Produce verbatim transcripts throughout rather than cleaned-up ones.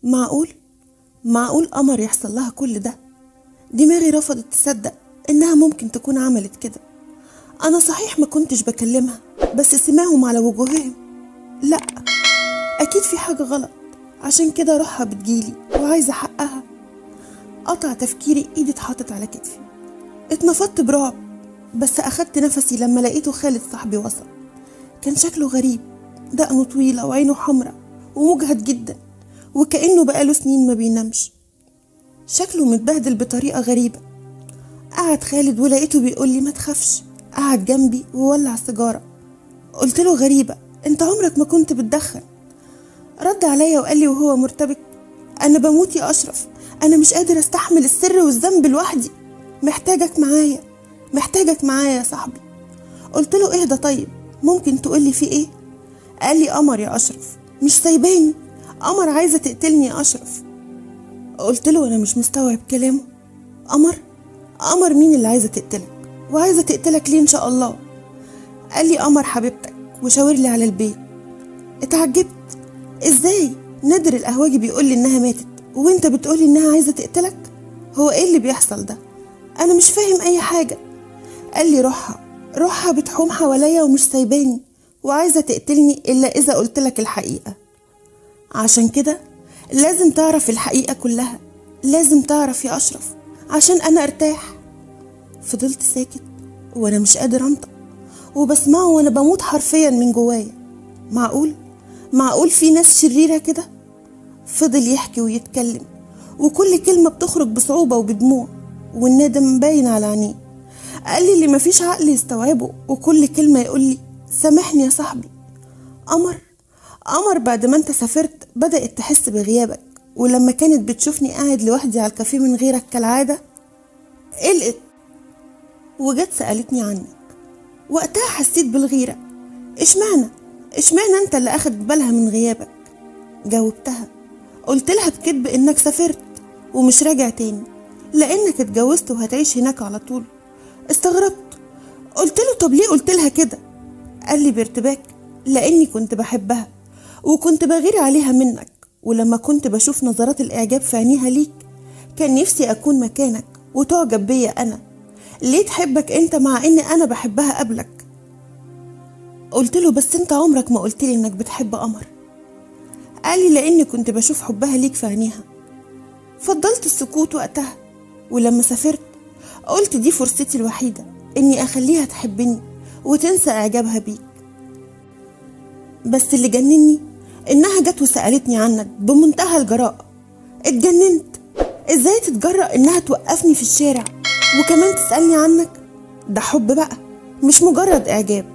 معقول؟ معقول قمر يحصل لها كل ده؟ دماغي رفضت تصدق إنها ممكن تكون عملت كده. أنا صحيح ما كنتش بكلمها، بس سماهم على وجوههم. لأ، أكيد في حاجة غلط، عشان كده روحها بتجيلي وعايزة حقها. قطع تفكيري، إيدي اتحطت على كتفي، اتنفضت برعب، بس أخدت نفسي لما لقيته خالد صاحبي وصل. كان شكله غريب، دقنه طويلة وعينه حمرا ومجهد جدا، وكأنه بقاله سنين ما بينامش. شكله متبهدل بطريقة غريبة. قعد خالد ولقيته بيقولي ما تخافش. قعد جنبي وولع سيجارة. قلت له غريبة، انت عمرك ما كنت بتدخن. رد عليا وقال لي وهو مرتبك، انا بموت يا اشرف، انا مش قادر استحمل السر والذنب لوحدي، محتاجك معايا، محتاجك معايا يا صاحبي. قلت له اهدى طيب، ممكن تقولي في ايه؟ قال لي قمر يا اشرف مش سايباني، قمر عايزة تقتلني يا اشرف. قلت له انا مش مستوعب كلامه. قمر؟ قمر مين اللي عايزة تقتلك؟ وعايزة تقتلك ليه ان شاء الله؟ قال لي قمر حبيبتك، وشاور لي على البيت. اتعجبت، ازاي نادر القهوجي بيقول لي انها ماتت وانت بتقولي انها عايزة تقتلك؟ هو ايه اللي بيحصل ده؟ انا مش فاهم اي حاجة. قال لي روحها روحها بتحوم حواليا ومش سايباني، وعايزة تقتلني الا اذا قلت لك الحقيقة. عشان كده لازم تعرف الحقيقة كلها، لازم تعرف يا اشرف عشان انا ارتاح. فضلت ساكت وانا مش قادر انطق، وبسمعه وانا بموت حرفيا من جوايا. معقول؟ معقول في ناس شريرة كده؟ فضل يحكي ويتكلم، وكل كلمة بتخرج بصعوبة وبدموع، والندم باين على عينيه. قال لي اللي مفيش عقل يستوعبه، وكل كلمة يقول لي سامحني يا صاحبي. قمر قمر بعد ما انت سافرت بدأت تحس بغيابك، ولما كانت بتشوفني قاعد لوحدي على الكافيه من غيرك كالعادة قلقت وجت سألتني عنك. وقتها حسيت بالغيرة. اشمعنى اشمعنى انت اللي اخدت بالها من غيابك؟ جاوبتها، قلت لها بكذب انك سافرت ومش راجع تاني، لانك اتجوزت وهتعيش هناك على طول. استغربت، قلت له طب ليه قلت لها كده؟ قال لي بارتباك، لاني كنت بحبها وكنت بغير عليها منك، ولما كنت بشوف نظرات الاعجاب في عينيها ليك كان نفسي اكون مكانك وتعجب بيا انا. ليه تحبك انت مع اني انا بحبها قبلك؟ قلت له بس انت عمرك ما قلت لي انك بتحب قمر. قال لي لاني كنت بشوف حبها ليك في عينيها. فضلت السكوت وقتها، ولما سافرت قلت دي فرصتي الوحيدة اني اخليها تحبني وتنسى اعجابها بيك. بس اللي جنني انها جت وسألتني عنك بمنتهى الجراءة. اتجننت، ازاي تتجرأ انها توقفني في الشارع وكمان تسألني عنك؟ ده حب بقى، مش مجرد اعجاب.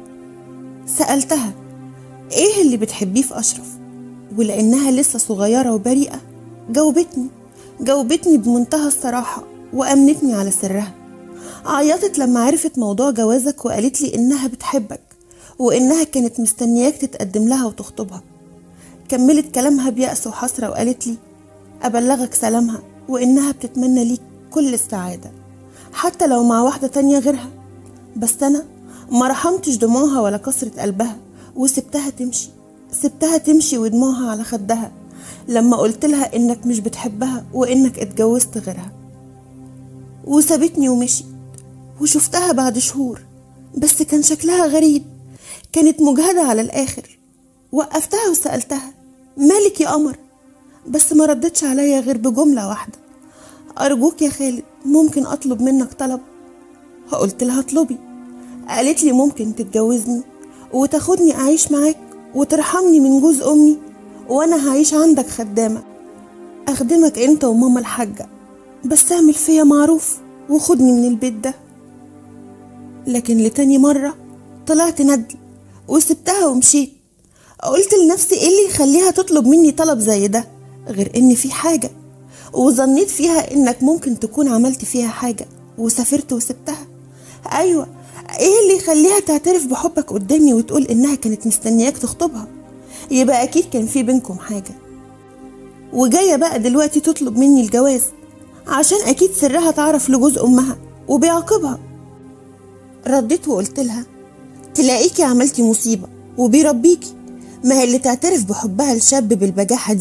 سألتها ايه اللي بتحبيه في اشرف، ولانها لسه صغيرة وبريئة جاوبتني جاوبتني بمنتهى الصراحة وامنتني على سرها. عيطت لما عرفت موضوع جوازك وقالت لي انها بتحبك وانها كانت مستنياك تتقدم لها وتخطبها. كملت كلامها بيأس وحسرة وقالت لي ابلغك سلامها وانها بتتمنى ليك كل السعادة حتى لو مع واحدة تانية غيرها. بس انا ما رحمتش دموعها ولا كسرة قلبها، وسبتها تمشي سبتها تمشي ودموعها على خدها لما قلت لها انك مش بتحبها وانك اتجوزت غيرها. وسابتني ومشيت، وشفتها بعد شهور بس كان شكلها غريب، كانت مجهدة على الآخر. وقفتها وسألتها مالك يا قمر، بس ما ردتش عليا غير بجملة واحدة، أرجوك يا خالد ممكن أطلب منك طلب؟ قلت لها اطلبي. قالت لي ممكن تتجوزني وتاخدني أعيش معاك وترحمني من جوز أمي، وأنا هعيش عندك خدامة أخدمك أنت وماما الحاجة، بس اعمل فيا معروف وخدني من البيت ده. لكن لتاني مرة طلعت ندل وسبتها ومشيت. قلت لنفسي ايه اللي يخليها تطلب مني طلب زي ده غير ان في حاجة، وظنيت فيها انك ممكن تكون عملت فيها حاجة وسافرت وسبتها. ايوه، ايه اللي يخليها تعترف بحبك قدامي وتقول انها كانت مستنياك تخطبها؟ يبقى اكيد كان في بينكم حاجة، وجاية بقى دلوقتي تطلب مني الجواز عشان اكيد سرها تعرف لجوز امها وبيعاقبها. رديت وقلت لها تلاقيكي عملتي مصيبة وبيربيكي، ما هي اللي تعترف بحبها الشاب بالبجاحة دي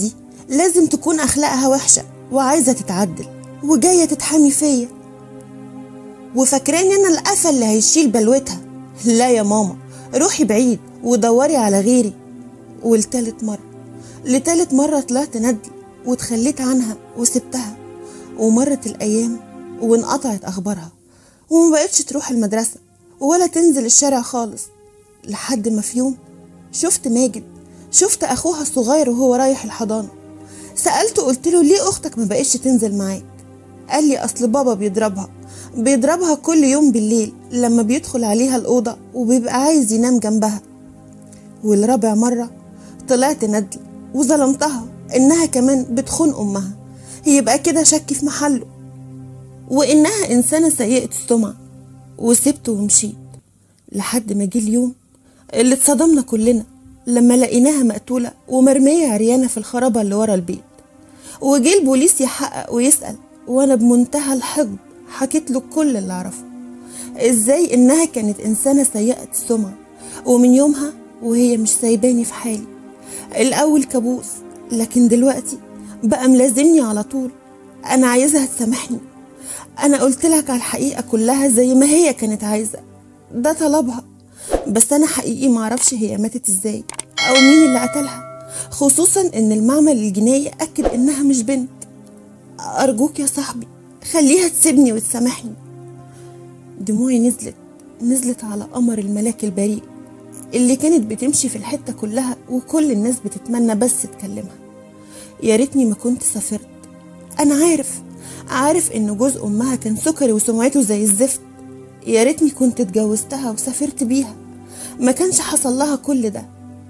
لازم تكون أخلاقها وحشة وعايزة تتعدل وجاية تتحامي فيا وفاكراني أنا القفا اللي هيشيل بلوتها. لا يا ماما، روحي بعيد ودوري على غيري. ولتالت مرة لتالت مرة طلعت ندل واتخليت عنها وسبتها، ومرت الأيام وانقطعت أخبارها ومبقتش تروح المدرسة ولا تنزل الشارع خالص، لحد ما في يوم شفت ماجد، شفت أخوها الصغير وهو رايح الحضانة. سألته قلتله ليه أختك ما بقتش تنزل معاك؟ قال لي أصل بابا بيضربها بيضربها كل يوم بالليل لما بيدخل عليها الأوضة وبيبقى عايز ينام جنبها. والرابع مرة طلعت ندل وظلمتها إنها كمان بتخون أمها، يبقى كده شك في محله وإنها إنسانة سيئة السمعة، وسبته ومشيت لحد ما جه اليوم اللي اتصدمنا كلنا لما لقيناها مقتولة ومرمية عريانة في الخرابة اللي ورا البيت. وجه البوليس يحقق ويسأل، وأنا بمنتهى الحقد حكيت له كل اللي أعرفه، إزاي إنها كانت إنسانة سيئة السمعة، ومن يومها وهي مش سايباني في حالي. الأول كابوس، لكن دلوقتي بقى ملازمني على طول. أنا عايزها تسامحني، أنا قلت لك على الحقيقة كلها زي ما هي كانت عايزة، ده طلبها، بس أنا حقيقي معرفش هي ماتت إزاي أو مين اللي قتلها، خصوصا إن المعمل الجنائي أكد إنها مش بنت. أرجوك يا صاحبي خليها تسيبني وتسامحني. دموعي نزلت نزلت على قمر الملاك البريء اللي كانت بتمشي في الحتة كلها وكل الناس بتتمنى بس تكلمها. يا ريتني ما كنت سافرت. أنا عارف عارف إن جوز أمها كان سكري وسمعته زي الزفت. يا ريتني كنت اتجوزتها وسافرت بيها، ما كانش حصل لها كل ده.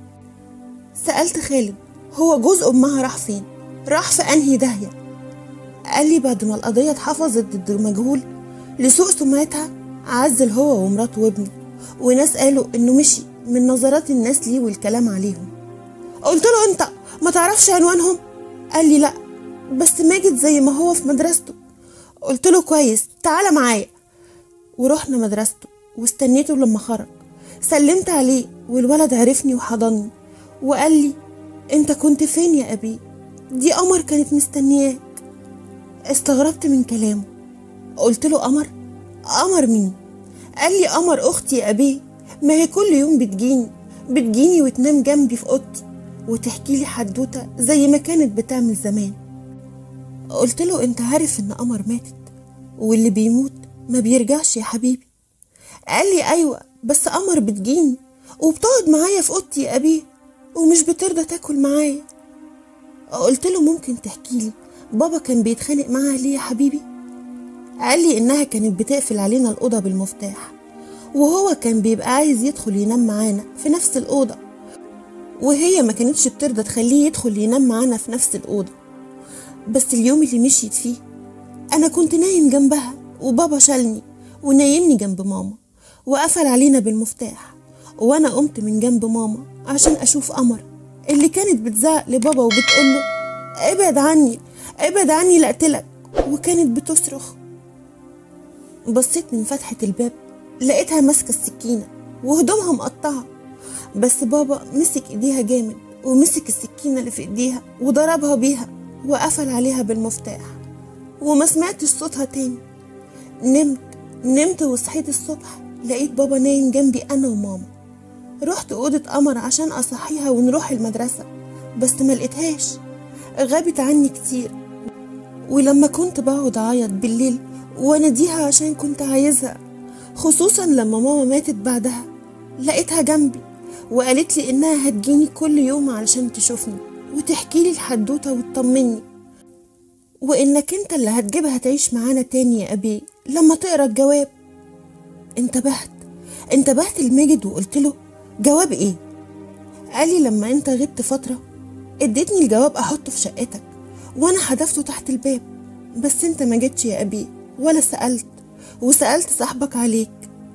سألت خالد هو جوز أمها راح فين؟ راح في أنهي داهية؟ قال لي بعد ما القضية اتحفظت ضد مجهول لسوء سمعتها عزل هو ومراته وابنه، وناس قالوا إنه مشي من نظرات الناس ليه والكلام عليهم. قلت له أنت ما تعرفش عنوانهم؟ قال لي لأ، بس ماجد زي ما هو في مدرسته. قلت له كويس، تعالى معايا. ورحنا مدرسته واستنيته لما خرج، سلمت عليه والولد عرفني وحضني وقال لي انت كنت فين يا أبي؟ دي قمر كانت مستنياك. استغربت من كلامه، قلت له قمر؟ قمر مين؟ قال لي قمر أختي يا أبي، ما هي كل يوم بتجيني بتجيني وتنام جنبي في أوضتي وتحكي لي حدوتة زي ما كانت بتعمل زمان. قلت له انت عارف ان قمر ماتت واللي بيموت ما بيرجعش يا حبيبي. قال لي ايوه، بس قمر بتجيني وبتقعد معايا في اوضتي يا ابي ومش بترضى تاكل معايا. قلت له ممكن تحكي لي بابا كان بيتخانق معاها ليه يا حبيبي؟ قال لي انها كانت بتقفل علينا الاوضه بالمفتاح، وهو كان بيبقى عايز يدخل ينام معانا في نفس الاوضه، وهي ما كانتش بترضى تخليه يدخل ينام معانا في نفس الاوضه. بس اليوم اللي مشيت فيه انا كنت نايم جنبها وبابا شالني ونايمني جنب ماما وقفل علينا بالمفتاح، وانا قمت من جنب ماما عشان اشوف قمر اللي كانت بتزعق لبابا وبتقوله ابعد عني ابعد عني لاقتلك، وكانت بتصرخ. بصيت من فتحة الباب لقيتها ماسكة السكينة وهدومها مقطعة، بس بابا مسك ايديها جامد ومسك السكينة اللي في ايديها وضربها بيها وقفل عليها بالمفتاح، وما سمعتش صوتها تاني. نمت نمت وصحيت الصبح لقيت بابا نايم جنبي انا وماما. رحت اوضة قمر عشان اصحيها ونروح المدرسة، بس ما لقيتهاش، غابت عني كتير. ولما كنت بقعد اعيط بالليل واناديها عشان كنت عايزها، خصوصا لما ماما ماتت بعدها، لقيتها جنبي وقالت لي انها هتجيني كل يوم علشان تشوفني وتحكي لي الحدوته وتطمني، وانك انت اللي هتجيبها تعيش معانا تاني يا ابي لما تقرا الجواب. انتبهت انتبهت لماجد وقلت له جواب ايه؟ قال لي لما انت غبت فتره اديتني الجواب احطه في شقتك وانا حدفته تحت الباب، بس انت ما جيتش يا ابي ولا سالت، وسالت صاحبك عليك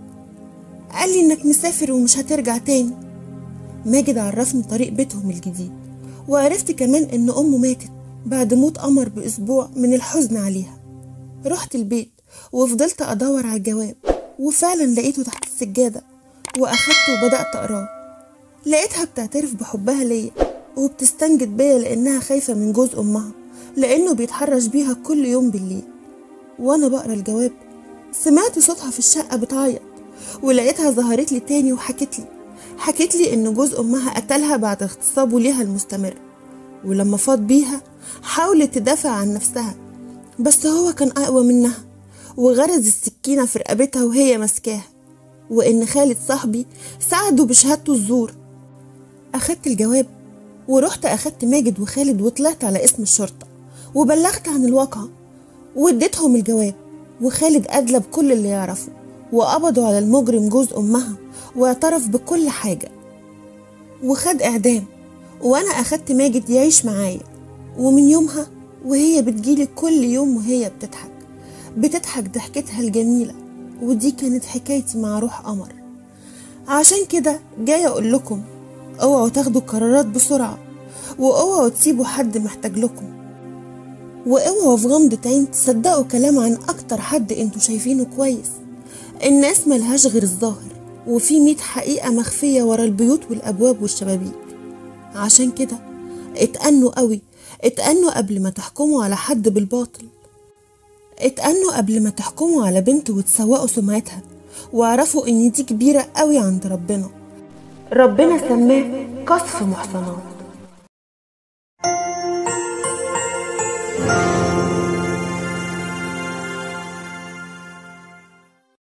قال لي انك مسافر ومش هترجع تاني. ماجد عرفني طريق بيتهم الجديد، وعرفت كمان ان امه ماتت بعد موت قمر باسبوع من الحزن عليها. رحت البيت وفضلت ادور على الجواب، وفعلا لقيته تحت السجادة واخدته وبدأت اقراه. لقيتها بتعترف بحبها ليا وبتستنجد بيا لأنها خايفة من جوز أمها لأنه بيتحرش بيها كل يوم بالليل. وأنا بقرا الجواب سمعت صوتها في الشقة بتعيط، ولقيتها ظهرت لي تاني وحكت لي حكت لي إن جوز أمها قتلها بعد اغتصابه ليها المستمر، ولما فاض بيها حاولت تدافع عن نفسها بس هو كان أقوى منها وغرز السكينة في رقبتها وهي ماسكاها، وإن خالد صاحبي ساعده بشهادته الزور. أخدت الجواب ورحت أخدت ماجد وخالد وطلعت على اسم الشرطة وبلغت عن الواقعة واديتهم الجواب، وخالد أدلى بكل اللي يعرفه وقبضوا على المجرم جوز أمها واعترف بكل حاجة وخد إعدام. وأنا أخدت ماجد يعيش معايا، ومن يومها وهي بتجيلي كل يوم وهي بتضحك بتضحك ضحكتها الجميلة. ودي كانت حكايتي مع روح قمر. عشان كده جاي أقول لكم اوعوا تاخدوا قرارات بسرعة، واوعوا تسيبوا حد محتاج لكم، واوعوا في غمضة عين تصدقوا كلام عن اكتر حد انتوا شايفينه كويس. الناس ملهاش غير الظاهر، وفي ميت حقيقة مخفية ورا البيوت والابواب والشبابيك. عشان كده اتأنوا قوي، اتأنوا قبل ما تحكموا على حد بالباطل، اتأنوا قبل ما تحكموا على بنت وتسوقوا سمعتها، واعرفوا ان دي كبيرة قوي عند ربنا. ربنا سماه قذف محصنات.